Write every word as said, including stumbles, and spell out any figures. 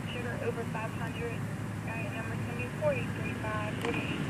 blood sugar over five hundred. Diet number is going to be forty-three five forty-eight.